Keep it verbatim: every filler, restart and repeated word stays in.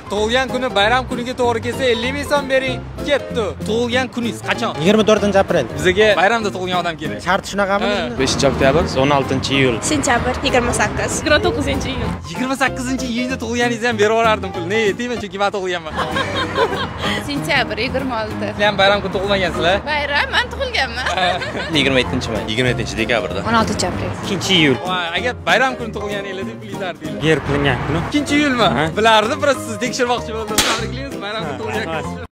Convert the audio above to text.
tug'ilgan kuni bayram kuniga to'g'ri kelsa ellik ming so'm bering. Ketdi. Tug'ilgan kuningiz qachon? yigirma to'rtinchi aprel. Bizga bayramda tug'ilgan odam kerak. Shart shunaqami? beshinchi oktyabr, o'n oltinchi iyul. Sentyabr yigirma sakkiz. yigirma to'qqizinchi iyul. yigirma sakkizinchi iyulda tug'ilganingizni ham berib yuborardim pulni. Ne, deyman chunki men tug'ilganman. Sentyabr yigirma olti. Sizlar ham bayram kuni tug'ilmagansizlar? Bayram, men tug'ilganman. yigirma yettinchi may. yigirma yettinchi dekabrda. o'n oltinchi aprel. ikkinchi iyul. Voy, agar bayram kuni tug'ilganingizda bilardinglar. Yer qilingan kuni. ikkinchi iyulmi? Bilardim, biroz sizni tekshirmoqchi bo'ldim. Tabriklaymiz bayram kuni tug'ilgan.